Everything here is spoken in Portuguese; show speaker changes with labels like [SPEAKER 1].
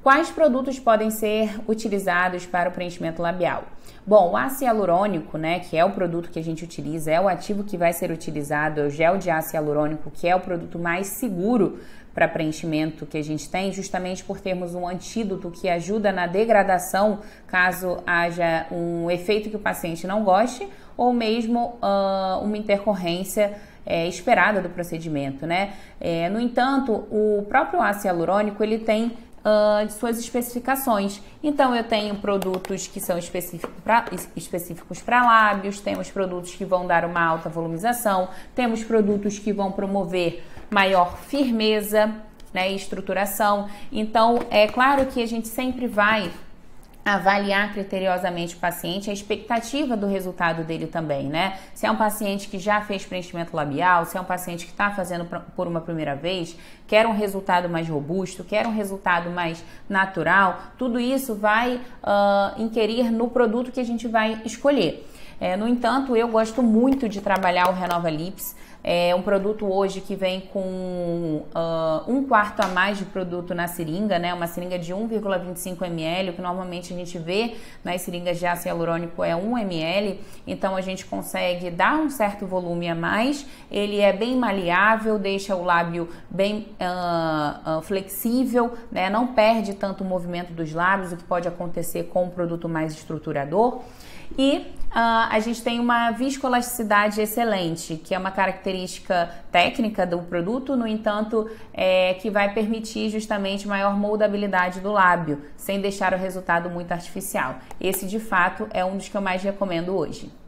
[SPEAKER 1] Quais produtos podem ser utilizados para o preenchimento labial? Bom, o ácido hialurônico, né, que é o produto que a gente utiliza, é o ativo que vai ser utilizado, é o gel de ácido hialurônico, que é o produto mais seguro para preenchimento que a gente tem, justamente por termos um antídoto que ajuda na degradação, caso haja um efeito que o paciente não goste, ou mesmo uma intercorrência esperada do procedimento, né? No entanto, o próprio ácido hialurônico, ele tem de suas especificações. Então, eu tenho produtos que são específicos para lábios, temos produtos que vão dar uma alta volumização, temos produtos que vão promover maior firmeza, né, e estruturação. Então, é claro que a gente sempre vai avaliar criteriosamente o paciente, a expectativa do resultado dele também, né? Se é um paciente que já fez preenchimento labial, se é um paciente que está fazendo por uma primeira vez, quer um resultado mais robusto, quer um resultado mais natural, tudo isso vai inquirir no produto que a gente vai escolher. No entanto, eu gosto muito de trabalhar o Renova Lips. É um produto hoje que vem com 1/4 a mais de produto na seringa, né? Uma seringa de 1,25 ml, o que normalmente a gente vê nas seringas de ácido hialurônico é 1 ml, então a gente consegue dar um certo volume a mais. Ele é bem maleável, deixa o lábio bem flexível, né? Não perde tanto o movimento dos lábios, o que pode acontecer com um produto mais estruturador. E a gente tem uma viscoelasticidade excelente, que é uma característica técnica do produto, no entanto, que vai permitir justamente maior moldabilidade do lábio, sem deixar o resultado muito artificial. Esse, de fato, é um dos que eu mais recomendo hoje.